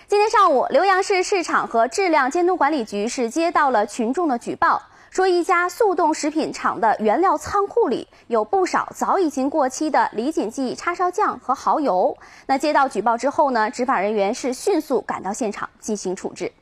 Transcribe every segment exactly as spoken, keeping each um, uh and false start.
今天上午，浏阳市市场和质量监督管理局是接到了群众的举报，说一家速冻食品厂的原料仓库里有不少早已经过期的李锦记叉烧酱和蚝油。那接到举报之后呢，执法人员是迅速赶到现场进行处置。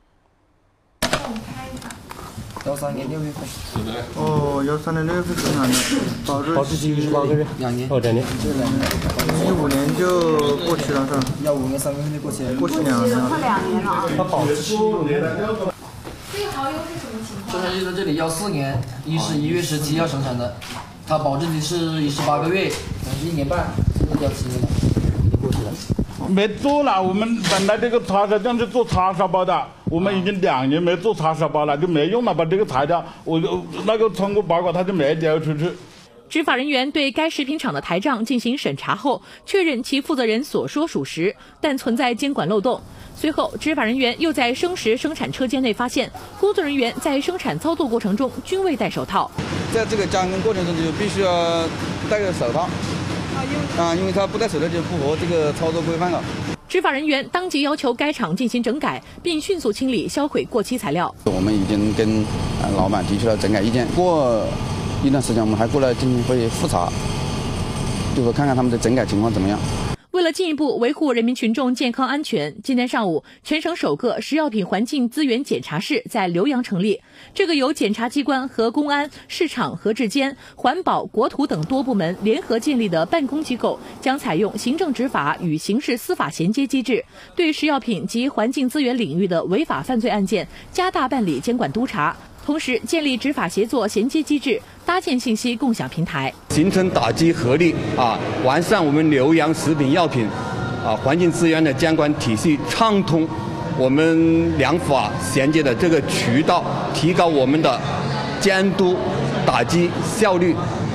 幺三年六月份。 哦，幺三年六月份生产的，保质保质期十八个月， 两年。 哦，两年。 一五年就过期了是吧？ 幺五年三月份就过期了。 过期两年了。 快两年了。 它保质期五年。 这个蚝油是什么情况？ 生产日在这里幺四年一十一月十七号生产的，它保质期是十八个月，等于一年半，这个要期了，已经过期了。 没做了，我们本来这个叉烧酱是做叉烧包的，我们已经两年没做叉烧包了，就没用了，把这个材料，我就那个通过报告他就没交出去。 执法人员对该食品厂的台账进行审查后，确认其负责人所说属实，但存在监管漏洞。随后，执法人员又在生食生产车间内发现，工作人员在生产操作过程中均未戴手套。 在这个加工过程中就必须要戴个手套。啊，因为他不戴手套就不合这个操作规范了。 执法人员当即要求该厂进行整改，并迅速清理销毁过期材料。 我们已经跟老板提出了整改意见，过一段时间我们还过来进行会复查，就是看看他们的整改情况怎么样。 为了进一步维护人民群众健康安全，今天上午，全省首个食药品环境资源检查室在浏阳成立。这个由检察机关和公安、市场和质监、环保、国土等多部门联合建立的办公机构，将采用行政执法与刑事司法衔接机制，对食药品及环境资源领域的违法犯罪案件加大办理监管督查。同时，建立执法协作衔接机制，搭建信息共享平台， 形成打击合力啊，完善我们浏阳食品药品啊环境资源的监管体系，畅通我们两法衔接的这个渠道，提高我们的监督打击效率。